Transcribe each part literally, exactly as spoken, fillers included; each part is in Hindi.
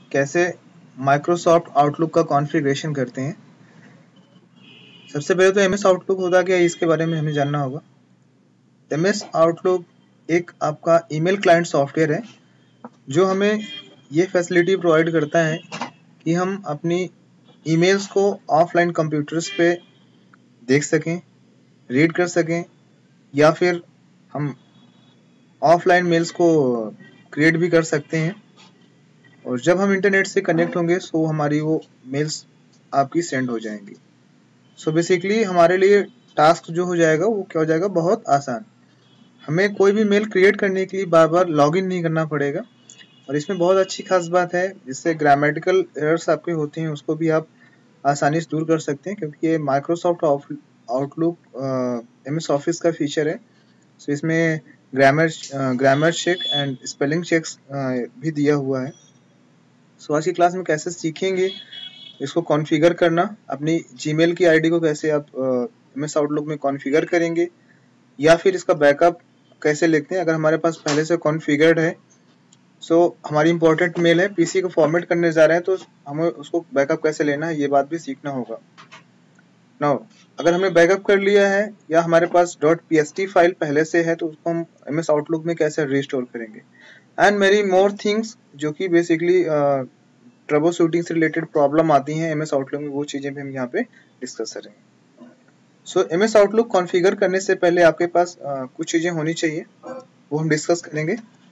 कैसे माइक्रोसॉफ्ट आउटलुक का कॉन्फ़िगरेशन करते हैं। सबसे पहले तो एमएस आउटलुक होता क्या है, इसके बारे में हमें जानना होगा। एमएस आउटलुक एक आपका ईमेल क्लाइंट सॉफ्टवेयर है जो हमें ये फैसिलिटी प्रोवाइड करता है कि हम अपनी ईमेल्स को ऑफलाइन कंप्यूटर्स पे देख सकें, रीड कर सकें, या फिर हम ऑफलाइन मेल्स को क्रिएट भी कर सकते हैं। और जब हम इंटरनेट से कनेक्ट होंगे तो हमारी वो मेल्स आपकी सेंड हो जाएंगी। सो बेसिकली हमारे लिए टास्क जो हो जाएगा वो क्या हो जाएगा, बहुत आसान। हमें कोई भी मेल क्रिएट करने के लिए बार बार लॉगिन नहीं करना पड़ेगा। और इसमें बहुत अच्छी खास बात है, जिससे ग्रामेटिकल एरर्स आपके होते हैं उसको भी आप आसानी से दूर कर सकते हैं, क्योंकि ये माइक्रोसॉफ्ट आउटलुक एमएस ऑफिस का फीचर है। सो इसमें grammar grammar check and spelling checks भी दिया हुआ है। सो आज की क्लास में कैसे सीखेंगे इसको कॉन्फ़िगर करना, अपनी जीमेल की आईडी को कैसे आप एमएस आउटलुक में कॉन्फ़िगर करेंगे, या फिर इसका बैकअप कैसे लेते हैं अगर हमारे पास पहले से कॉन्फ़िगर्ड है। सो so, हमारी इंपॉर्टेंट मेल है, पीसी को फॉर्मेट करने जा रहे हैं तो हमें उसको बैकअप कैसे लेना है ये बात भी सीखना होगा। नाउ अगर हमने बैकअप कर लिया है या हमारे पास .pst फाइल पहले से है तो उसको हम एमएस आउटलुक में कैसे रिस्टोर करेंगे, एंड मेरी मोर थिंग्स जो कि बेसिकली ट्रबल शूटिंग से रिलेटेड प्रॉब्लम आती हैं एमएस आउटलुक में, वो चीजें भी हम यहाँ पे डिस्कस करेंगे। सो एमएस आउटलुक कॉन्फ़िगर करने से पहले आपके पास uh, कुछ चीजें होनी चाहिए, वो हम डिस्कस करेंगे।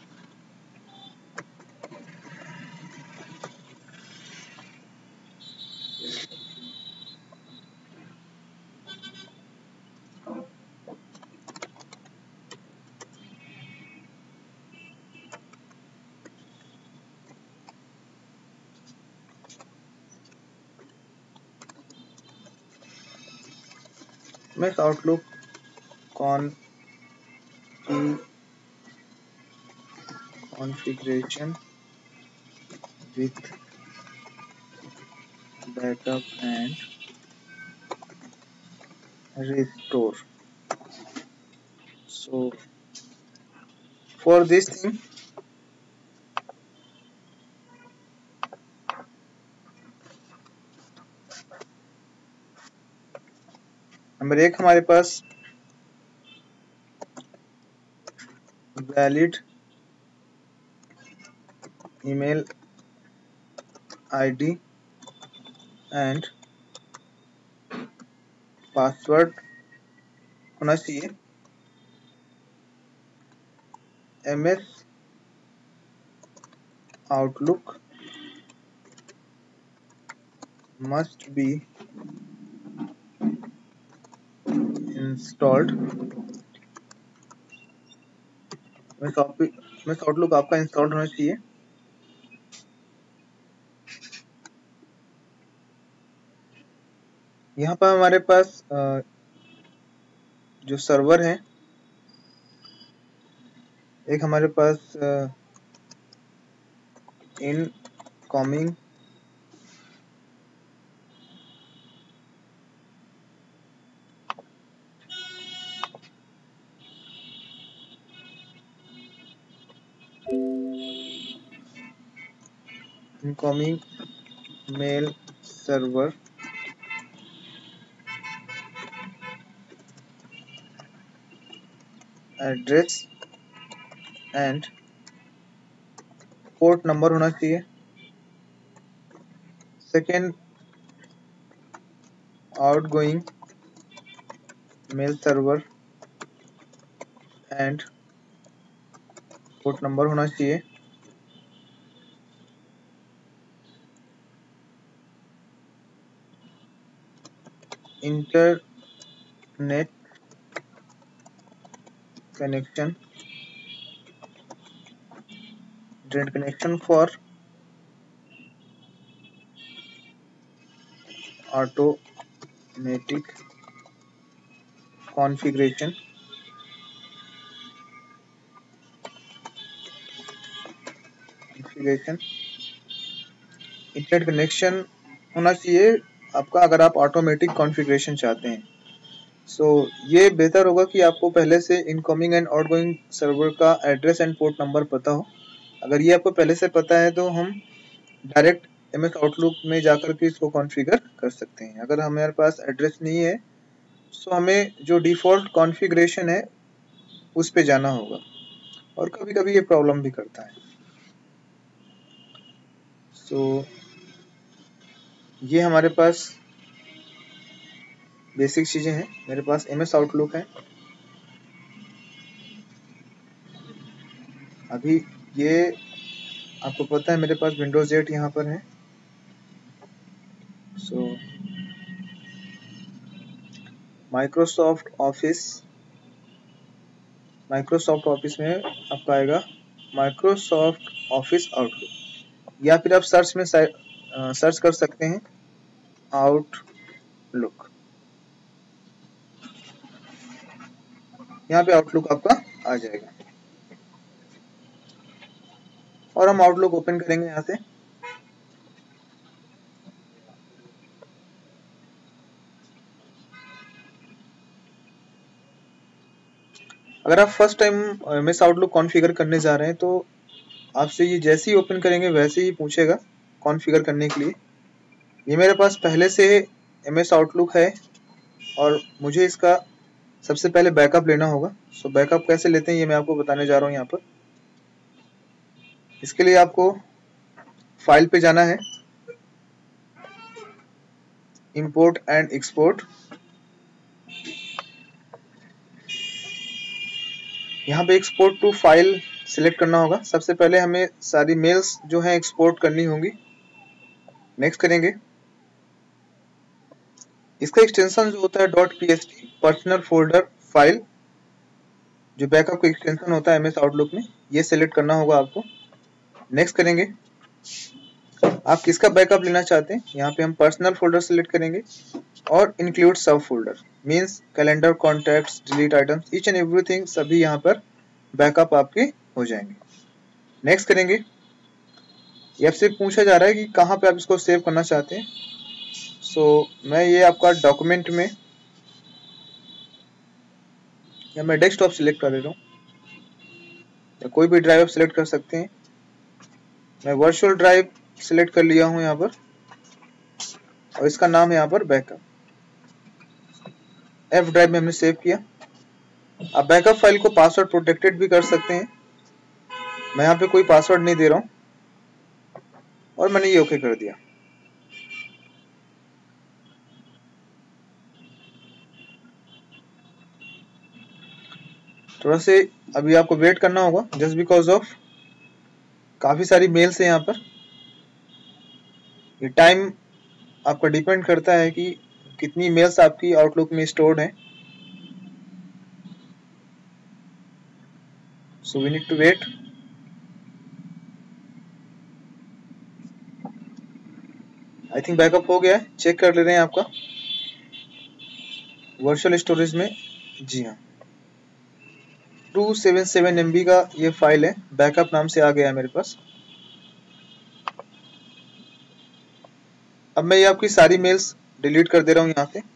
MS Outlook configuration with backup and restore. So for this thing number एक हमारे पास valid email ID and password होना चाहिए। MS Outlook must be installed। MS Outlook आपका इंस्टॉल्ड होना चाहिए। यहाँ पर हमारे पास जो सर्वर है, एक हमारे पास incoming incoming mail server address and port number होना चाहिए। Second, outgoing mail server and port number होना चाहिए। Internet connection internet connection for automatic configuration configuration internet connection होना चाहिए आपका अगर आप ऑटोमेटिक कॉन्फ़िगरेशन चाहते हैं। सो so, ये बेहतर होगा कि आपको पहले से इनकमिंग एंड आउटगोइंग सर्वर का एड्रेस एंड पोर्ट नंबर पता हो। अगर ये आपको पहले से पता है तो हम डायरेक्ट एम एस आउटलुक में जाकर के इसको कॉन्फ़िगर कर सकते हैं। अगर हमारे पास एड्रेस नहीं है तो हमें जो डिफ़ॉल्ट कॉन्फ़िगरेशन है उस पे जाना होगा, और कभी कभी ये प्रॉब्लम भी करता है। सो so, ये हमारे पास बेसिक चीज़ें हैं। मेरे पास एम एस आउटलुक है। अभी ये आपको पता है मेरे पास विंडोज एट यहाँ पर है। So Microsoft Office Microsoft Office में आपका आएगा माइक्रोसॉफ्ट ऑफिस आउटलुक, या फिर आप सर्च में सर्च कर सकते हैं आउटलुक। यहाँ पे आउटलुक आपका आ जाएगा और हम आउटलुक ओपन करेंगे यहाँ से। अगर आप first time M S Outlook configure करने जा रहे हैं तो आपसे ये जैसे ही ओपन करेंगे वैसे ही पूछेगा कॉन्फ़िगर करने के लिए। ये मेरे पास पहले से एम एस आउटलुक है और मुझे इसका सबसे पहले बैकअप लेना होगा। सो बैकअप कैसे लेते हैं ये मैं आपको बताने जा रहा हूँ यहाँ पर। इसके लिए आपको फाइल पे जाना है, इंपोर्ट एंड एक्सपोर्ट। यहाँ पे एक्सपोर्ट टू फाइल सिलेक्ट करना होगा। सबसे पहले हमें सारी मेल्स जो हैं एक्सपोर्ट करनी होंगी। नेक्स्ट करेंगे। इसका एक्सटेंशन जो होता है dot P S T personal folder file, जो बैकअप का एक्सटेंशन होता है एम एस आउटलुक में, ये सिलेक्ट करना होगा आपको। नेक्स्ट करेंगे। आप किसका बैकअप लेना चाहते हैं, यहाँ पे हम पर्सनल फोल्डर सिलेक्ट करेंगे और include subfolder, means calendar, contacts, delete items, each and everything सभी यहाँ पर बैकअप आपके हो जाएंगे। नेक्स्ट करेंगे। ये आपसे पूछा जा रहा है कि कहाँ पे आप इसको सेव करना चाहते हैं। सो so, मैं ये आपका डॉक्यूमेंट में या मैं डेस्कटॉप सिलेक्ट कर रहा हूँ, या कोई भी ड्राइव आप सिलेक्ट कर सकते हैं। मैं वर्चुअल ड्राइव सिलेक्ट कर लिया हूँ यहाँ पर और इसका नाम है यहाँ पर बैकअप। एफ ड्राइव में हमने सेव किया। आप बैकअप फाइल को पासवर्ड प्रोटेक्टेड भी कर सकते हैं। मैं यहाँ पे कोई पासवर्ड नहीं दे रहा हूँ और मैंने ये ओके कर दिया। थोड़ा से अभी आपको वेट करना होगा जस्ट बिकॉज ऑफ काफी सारी मेल्स है यहाँ पर। ये टाइम आपका डिपेंड करता है कि कितनी मेल्स आपकी आउटलुक में स्टोर्ड हैं। So we need to wait. I think backup हो गया है, चेक कर ले रहे हैं आपका वर्चुअल स्टोरेज में। जी हाँ, two seven seven M B का ये फाइल है, बैकअप नाम से आ गया है मेरे पास। अब मैं ये आपकी सारी मेल्स डिलीट कर दे रहा हूँ यहाँ से।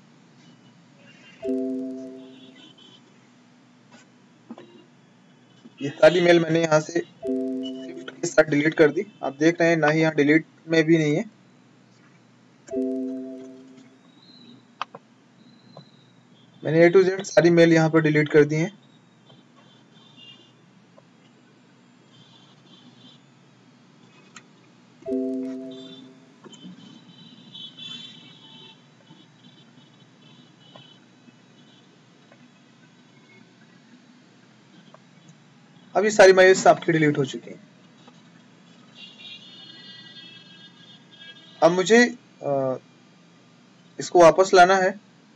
ये सारी मेल मैंने यहाँ से शिफ्ट के साथ डिलीट कर दी। आप देख रहे हैं ना ही यहाँ डिलीट में भी नहीं है। मैंने ए टू जेड सारी मेल यहाँ पर डिलीट कर दी हैं। अब ये सारी मेल्स आपकी डिलीट हो चुकी हैं। अब मुझे आ, इसको वापस लाना है।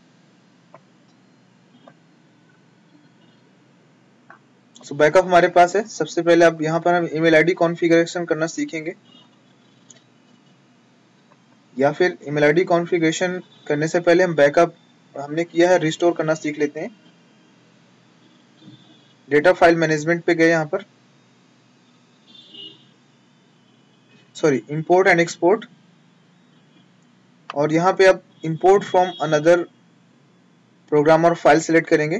सो बैकअप हमारे पास है। सबसे पहले अब यहाँ पर हम ईमेल आईडी कॉन्फ़िगरेशन करना सीखेंगे, या फिर ईमेल आईडी कॉन्फ़िगरेशन करने से पहले हम बैकअप हमने किया है रिस्टोर करना सीख लेते हैं। डेटा फाइल मैनेजमेंट पे गए, यहाँ पर सॉरी इंपोर्ट एंड एक्सपोर्ट, और यहाँ पे आप इंपोर्ट फ्रॉम अनदर प्रोग्राम और फाइल सिलेक्ट करेंगे।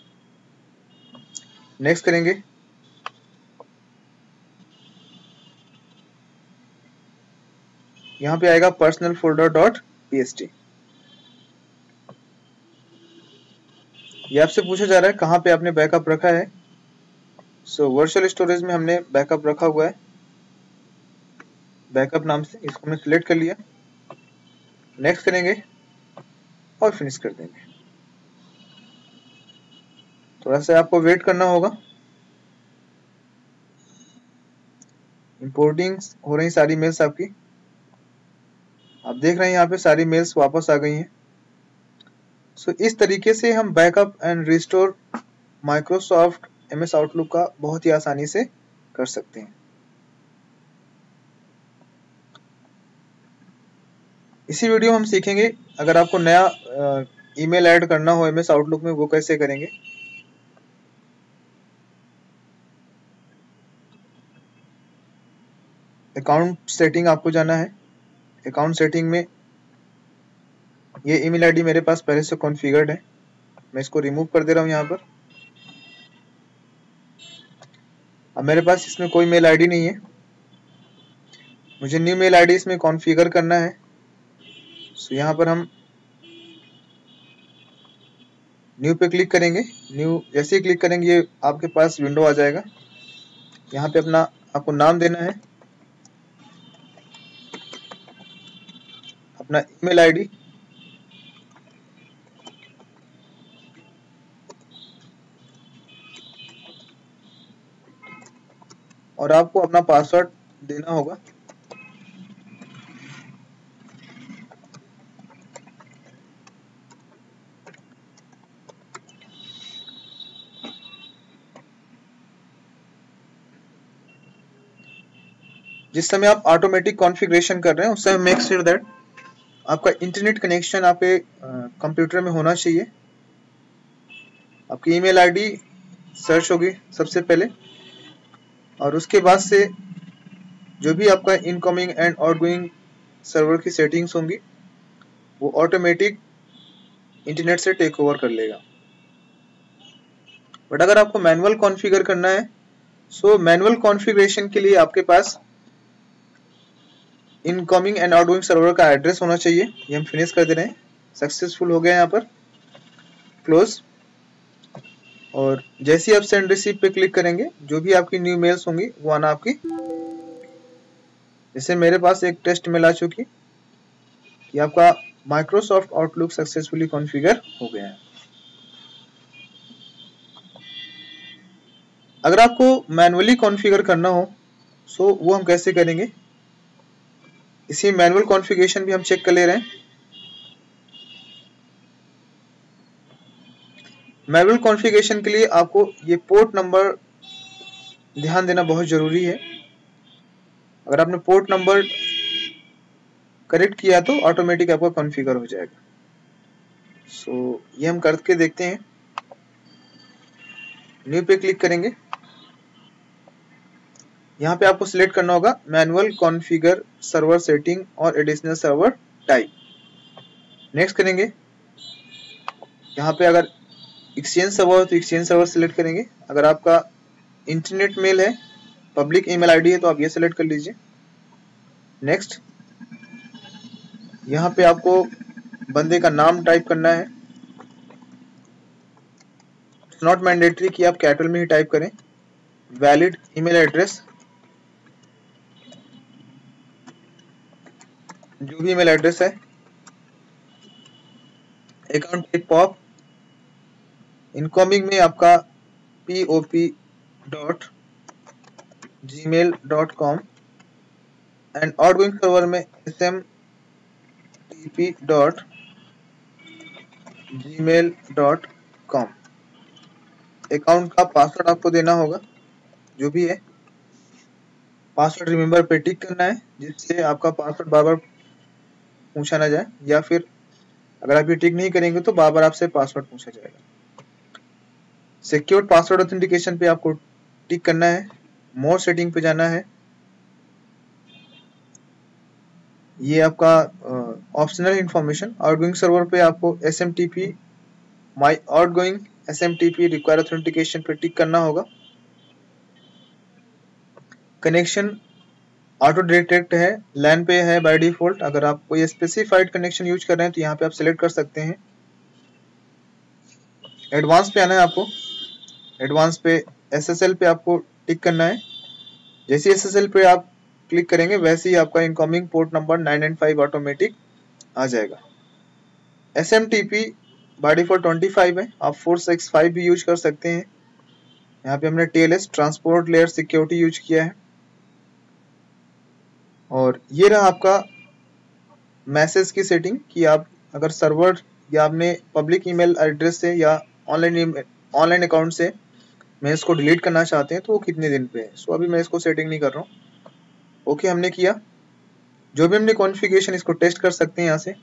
नेक्स्ट करेंगे। यहाँ पे आएगा personal folder dot P S T. ये आपसे पूछा जा रहा है कहाँ पे आपने बैकअप रखा है। सो वर्चुअल स्टोरेज में हमने बैकअप रखा हुआ है, बैकअप नाम से। इसको हमने सिलेक्ट कर लिया, नेक्स्ट करेंगे और फिनिश कर देंगे। थोड़ा सा आपको वेट करना होगा। इंपोर्टिंग हो रही सारी मेल्स आपकी, आप देख रहे हैं यहाँ पे सारी मेल्स वापस आ गई हैं। सो so, इस तरीके से हम backup and restore Microsoft M S Outlook का बहुत ही आसानी से कर सकते हैं। इसी वीडियो में हम सीखेंगे अगर आपको नया ईमेल ऐड करना हो एम एस आउटलुक में, वो कैसे करेंगे। अकाउंट सेटिंग आपको जाना है। अकाउंट सेटिंग में ये ईमेल आईडी मेरे पास पहले से कॉन्फ़िगर्ड है, मैं इसको रिमूव कर दे रहा हूँ यहाँ पर। अब मेरे पास इसमें कोई मेल आईडी नहीं है, मुझे न्यू मेल आईडी इसमें कॉन्फ़िगर करना है। सो यहाँ पर हम न्यू पे क्लिक करेंगे। न्यू जैसे ही क्लिक करेंगे ये आपके पास विंडो आ जाएगा। यहाँ पे अपना आपको नाम देना है, अपना ईमेल आईडी, और आपको अपना पासवर्ड देना होगा। जिस समय आप ऑटोमेटिक कॉन्फ़िगरेशन कर रहे हैं उस समय मेक श्योर दैट आपका इंटरनेट कनेक्शन आपके कंप्यूटर में होना चाहिए। आपकी ईमेल आईडी सर्च होगी सबसे पहले, और उसके बाद से जो भी आपका इनकमिंग एंड आउटगोइंग सर्वर की सेटिंग्स होंगी वो ऑटोमेटिक इंटरनेट से टेक ओवर कर लेगा। बट अगर आपको मैनुअल कॉन्फ़िगर करना है, सो मैनुअल कॉन्फ़िगरेशन के लिए आपके पास इनकमिंग एंड आउटगोइंग सर्वर का एड्रेस होना चाहिए। ये हम फिनिश कर दे रहे हैं, सक्सेसफुल हो गया यहाँ पर, क्लोज। और जैसे ही आप सेंड रिसीव पे क्लिक करेंगे जो भी आपकी न्यू मेल्स होंगी वो आना आपकी। जैसे मेरे पास एक टेस्ट मेल आ चुकी कि आपका माइक्रोसॉफ्ट आउटलुक सक्सेसफुली कॉन्फ़िगर हो गया है। अगर आपको मैनुअली कॉन्फ़िगर करना हो सो वो हम कैसे करेंगे, इसी मैनुअल कॉन्फ़िगरेशन भी हम चेक कर ले रहे हैं। मैनुअल कॉन्फ़िगरेशन के लिए आपको ये पोर्ट नंबर ध्यान देना बहुत जरूरी है। अगर आपने पोर्ट नंबर करेक्ट किया तो ऑटोमेटिक आपका कॉन्फ़िगर हो जाएगा। सो so, ये हम करके देखते हैं। न्यू पे क्लिक करेंगे, यहाँ पे आपको सिलेक्ट करना होगा मैनुअल कॉन्फ़िगर सर्वर सेटिंग और एडिशनल सर्वर टाइप। नेक्स्ट करेंगे, यहाँ पे अगर एक्सचेंज सर्वर तो एक्सचेंज सर्वर सिलेक्ट करेंगे। अगर आपका इंटरनेट मेल है, पब्लिक ईमेल आईडी है तो आप ये सिलेक्ट कर लीजिए। नेक्स्ट, यहाँ पे आपको बंदे का नाम टाइप करना है। इट्स नॉट मैंडेटरी कि आप कैपिटल में ही टाइप करें। वैलिड ईमेल एड्रेस, जो भी ईमेल एड्रेस है। अकाउंट टाइप पॉप, इनकमिंग में आपका P O P dot Gmail dot com and outgoing server में S M T P dot Gmail dot com. Account का पासवर्ड आपको देना होगा जो भी है। पासवर्ड रिमेंबर पे टिक करना है जिससे आपका पासवर्ड बार बार पूछा ना जाए, या फिर अगर आप ये टिक नहीं करेंगे तो बार बार आपसे पासवर्ड पूछा जाएगा। सिक्योर पासवर्ड ऑथेंटिकेशन पे आपको टिक करना है। मोर सेटिंग पे जाना है, ये आपका ऑप्शनल इंफॉर्मेशन। आउटगोइंग सर्वर पे आपको S M T P my outgoing S M T P require authentication पे टिक करना होगा। कनेक्शन ऑटो डिटेक्ट है, लैन पे है बाय डिफॉल्ट। अगर आप कोई स्पेसिफाइड कनेक्शन यूज कर रहे हैं तो यहाँ पे आप सिलेक्ट कर सकते हैं। एडवांस पे आना है आपको, एडवांस पे एस एस एल पे आपको टिक करना है। जैसे एस एस एल पे आप क्लिक करेंगे वैसे ही आपका incoming port number nine nine five automatic आ जाएगा। S M T P by default twenty five है, आप फोर सिक्स फाइव भी यूज कर सकते हैं। यहाँ पे हमने T L S transport layer security use किया है। और ये रहा आपका मैसेज की सेटिंग कि आप अगर सर्वर या आपने पब्लिक ईमेल एड्रेस से या ऑनलाइन ऑनलाइन अकाउंट से मैं इसको डिलीट करना चाहते हैं तो वो कितने दिन पे है। सो अभी मैं इसको सेटिंग नहीं कर रहा हूँ। ओके हमने किया। जो भी हमने कॉन्फ़िगरेशन इसको टेस्ट कर सकते हैं यहाँ से।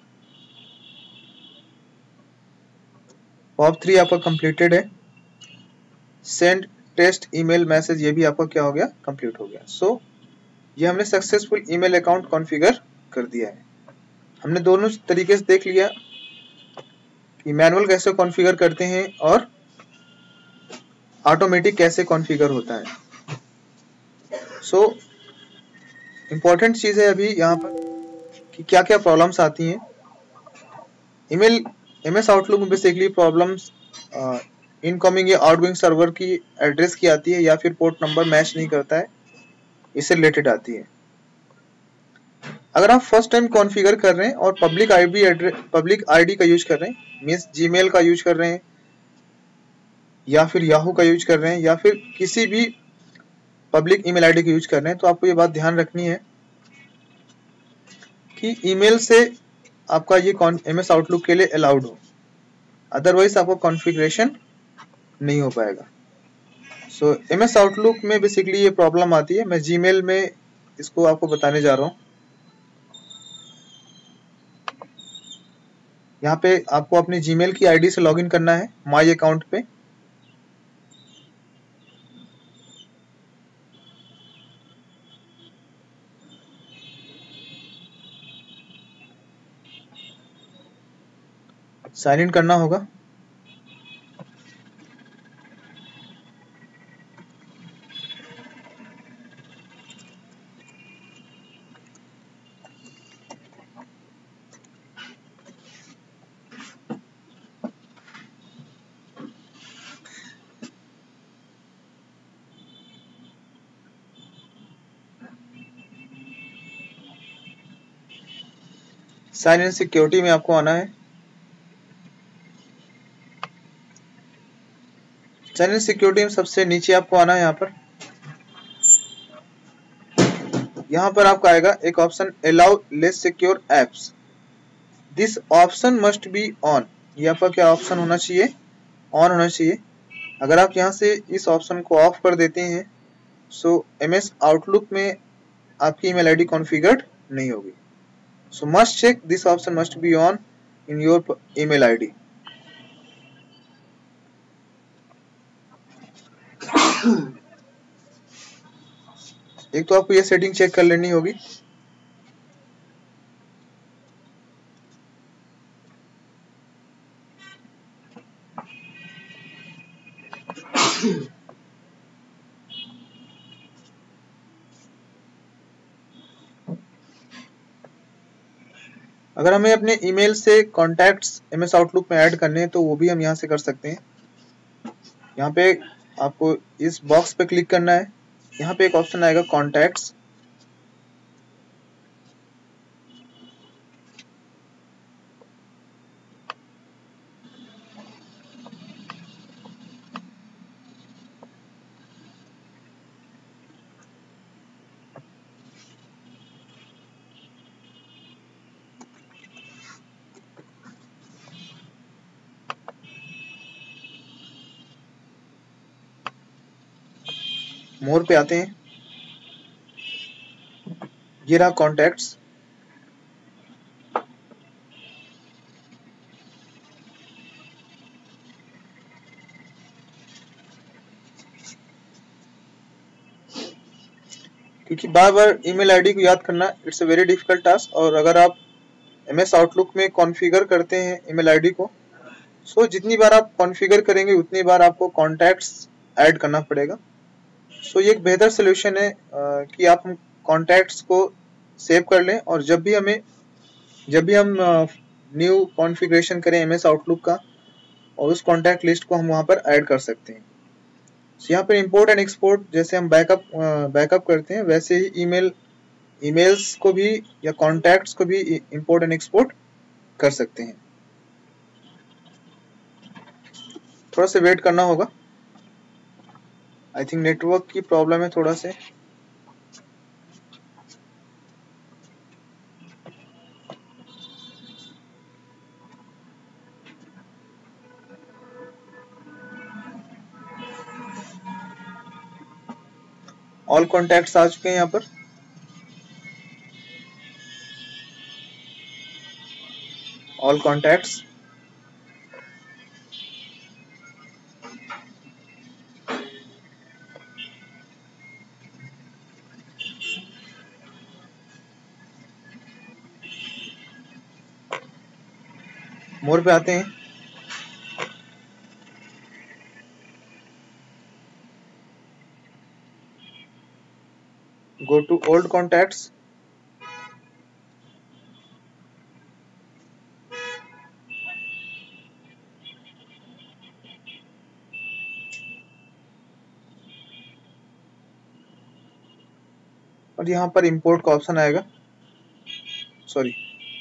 पॉप थ्री आपका कंप्लीटेड है। सेंड टेस्ट ईमेल मैसेज ये भी आपका क्या हो गया, कंप्लीट हो गया। सो so, ये हमने सक्सेसफुल ईमेल अकाउंट कॉन्फ़िगर कर दिया है। हमने दोनों तरीके से देख लिया कि मैनुअल कैसे कॉन्फ़िगर करते हैं और ऑटोमेटिक कैसे कॉन्फ़िगर होता है। सो इम्पोर्टेंट चीज़ है अभी यहाँ पर कि क्या क्या प्रॉब्लम्स आती हैं। ईमेल एमएस आउटलुक में बेसिकली प्रॉब्लम्स इनकमिंग या आउटगोइंग सर्वर की एड्रेस की आती है या फिर पोर्ट नंबर मैच नहीं करता है, इससे रिलेटेड आती है। अगर आप फर्स्ट टाइम कॉन्फ़िगर कर रहे हैं और public ID address public ID का यूज कर रहे हैं, मींस जीमेल का यूज कर रहे हैं या फिर याहू का यूज कर रहे हैं या फिर किसी भी पब्लिक ईमेल आईडी का यूज कर रहे हैं, तो आपको ये बात ध्यान रखनी है कि ईमेल से आपका ये एमएस आउटलुक के लिए अलाउड हो, अदरवाइज आपको कॉन्फ़िगरेशन नहीं हो पाएगा। सो एमएस आउटलुक में बेसिकली ये प्रॉब्लम आती है। मैं जीमेल में इसको आपको बताने जा रहा हूँ। यहाँ पे आपको अपनी जीमेल की आईडी से लॉगिन करना है माई अकाउंट पे। साइन इन करना होगा। साइन इन सिक्योरिटी में आपको आना है। साइन इन सिक्योरिटी में सबसे नीचे आपको आना है। यहाँ पर यहाँ पर आपका आएगा एक option allow less secure apps, this option must be on. ये आपका क्या ऑप्शन होना चाहिए, ऑन होना चाहिए। अगर आप यहाँ से इस ऑप्शन को ऑफ कर देते हैं सो एमएस आउटलुक में आपकी ईमेल आईडी कॉन्फ़िगर्ड नहीं होगी। So must check this option must be on in your email ID. एक तो आपको ये सेटिंग चेक कर लेनी होगी। अगर हमें अपने ईमेल से कॉन्टैक्ट्स एमएस आउटलुक में ऐड करने हैं तो वो भी हम यहाँ से कर सकते हैं। यहाँ पे आपको इस बॉक्स पे क्लिक करना है। यहाँ पे एक ऑप्शन आएगा कॉन्टैक्ट्स। मोर पे आते हैं। ये रहा कॉन्टैक्ट्स। क्योंकि बार बार ईमेल आईडी को याद करना it's a very difficult task, और अगर आप एमएस आउटलुक में कॉन्फ़िगर करते हैं ईमेल आईडी को, सो जितनी बार आप कॉन्फ़िगर करेंगे उतनी बार आपको कॉन्टैक्ट्स ऐड करना पड़ेगा। सो ये एक बेहतर सोल्यूशन है कि आप कॉन्टैक्ट्स को सेव कर लें और जब भी हमें जब भी हम न्यू कॉन्फ़िगरेशन करें एमएस आउटलुक का और उस कॉन्टैक्ट लिस्ट को हम वहाँ पर ऐड कर सकते हैं। so, यहाँ पर इंपोर्ट एंड एक्सपोर्ट जैसे हम बैकअप बैकअप करते हैं वैसे ही ईमेल ईमेल्स को भी या कॉन्टैक्ट्स को भी इंपोर्ट एंड एक्सपोर्ट कर सकते हैं। थोड़ा सा वेट करना होगा, आई थिंक नेटवर्क की प्रॉब्लम है थोड़ा से। ऑल कॉन्टैक्ट्स आ चुके हैं यहाँ पर। ऑल कॉन्टैक्ट्स मोर पे आते हैं। गो टू ओल्ड कॉन्टैक्ट्स, और यहाँ पर इंपोर्ट का ऑप्शन आएगा। सॉरी,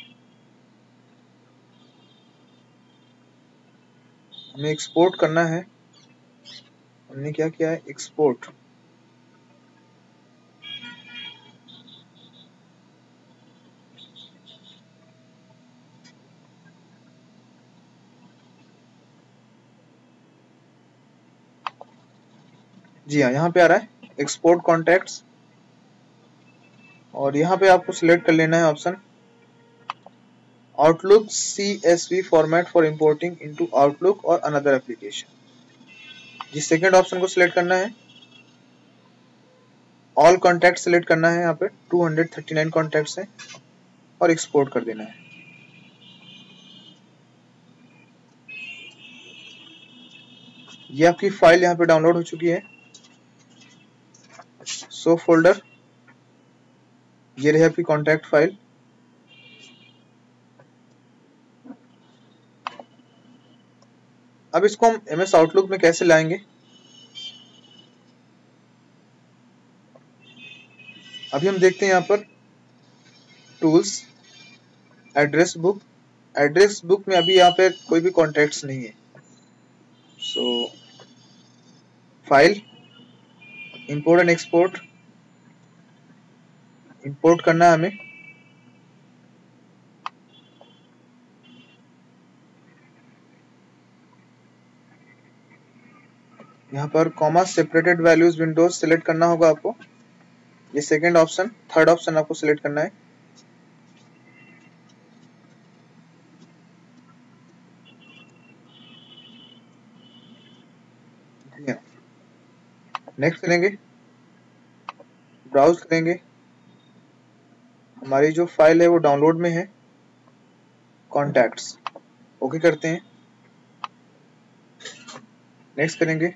हमें एक्सपोर्ट करना है। हमने क्या किया है, एक्सपोर्ट। जी हाँ, यहाँ पे आ रहा है एक्सपोर्ट कॉन्टैक्ट्स और यहाँ पे आपको सिलेक्ट कर लेना है option Outlook C S V format for importing into Outlook और अनदर एप्लीकेशन। जिस सेकेंड ऑप्शन को सिलेक्ट करना है, ऑल कॉन्टैक्ट सिलेक्ट करना है। यहाँ पे two hundred thirty nine contacts हैं और एक्सपोर्ट कर देना है। ये आपकी फाइल यहाँ पे डाउनलोड हो चुकी है। सो फोल्डर, ये रही आपकी कॉन्टैक्ट फाइल। अब इसको हम एमएस आउटलुक में कैसे लाएंगे, अभी हम देखते हैं यहाँ पर tools, address book. Address book में अभी यहाँ पे कोई भी कॉन्टैक्ट्स नहीं है। So file, import and export, import करना है हमें। यहाँ पर comma separated values windows select करना होगा आपको। ये सेकंड ऑप्शन, थर्ड ऑप्शन आपको सिलेक्ट करना है। नेक्स्ट करेंगे, ब्राउज करेंगे। हमारी जो फाइल है वो डाउनलोड में है, कॉन्टैक्ट्स। ओके करते हैं, नेक्स्ट करेंगे।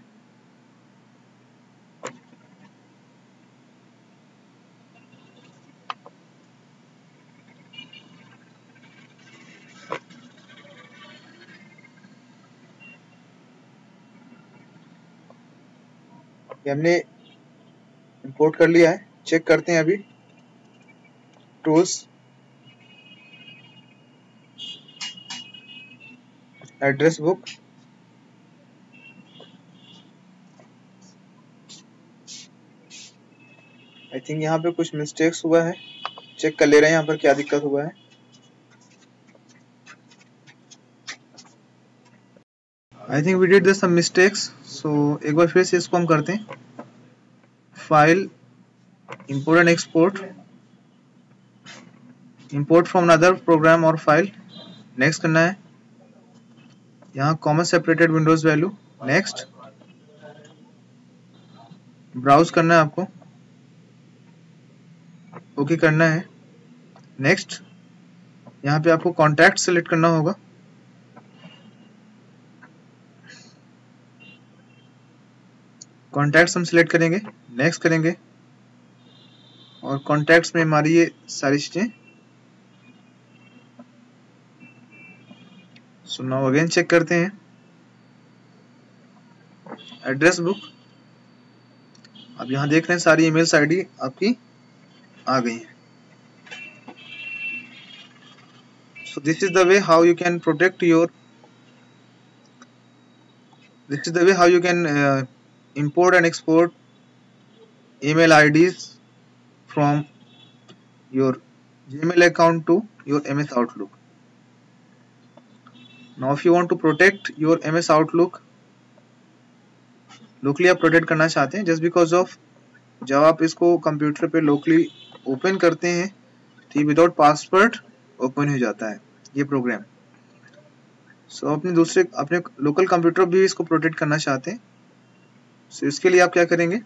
ये हमने इंपोर्ट कर लिया है। चेक करते हैं अभी tools, address book, I think यहाँ पे कुछ मिस्टेक्स हुआ है। चेक कर ले रहे हैं यहाँ पर क्या दिक्कत हुआ है। I think we did some mistakes, so एक बार फिर से इसको हम करते हैं। File, import and export, import from another program और फाइल। नेक्स्ट करना है, यहाँ comma separated windows value. Next, browse करना है आपको, ओके okay करना है। नेक्स्ट, यहाँ पे आपको कॉन्टैक्ट सेलेक्ट करना होगा। कॉन्टैक्ट्स हम सिलेक्ट करेंगे, नेक्स्ट करेंगे और कॉन्टैक्ट्स में हमारी ये सारी चीजें। सो नाउ अगेन चेक करते हैं एड्रेस बुक। अब यहाँ देख रहे हैं सारी ईमेल्स आईडी आपकी आ गई हैं। So this is the way how you can protect your this is the way how you can import and export email I Ds from your Gmail account to your M S Outlook. Now if you want to protect your M S Outlook locally, आप प्रोटेक्ट करना चाहते हैं जस्ट बिकॉज ऑफ जब आप इसको कंप्यूटर पे लोकली ओपन करते हैं ठीक विदाउट पासवर्ड ओपन हो जाता है ये प्रोग्राम। सो so, अपने दूसरे अपने लोकल कंप्यूटर भी इसको प्रोटेक्ट करना चाहते हैं। सो so, इसके लिए आप क्या करेंगे,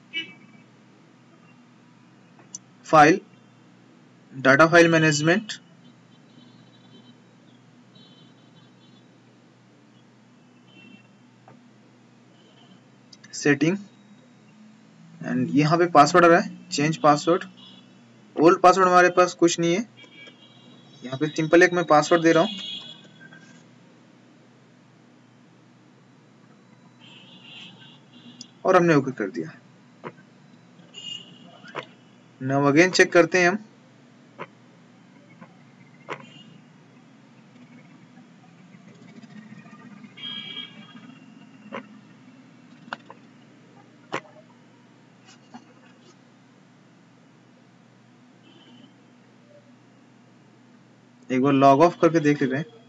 file, data file management, setting, and यहाँ पे पासवर्ड आ रहा है चेंज पासवर्ड। ओल्ड पासवर्ड हमारे पास कुछ नहीं है, यहाँ पे सिंपल एक मैं पासवर्ड दे रहा हूँ। और हमने ओके कर दिया। नाउ अगेन चेक करते हैं हम एक बार लॉग ऑफ करके देख लेते हैं।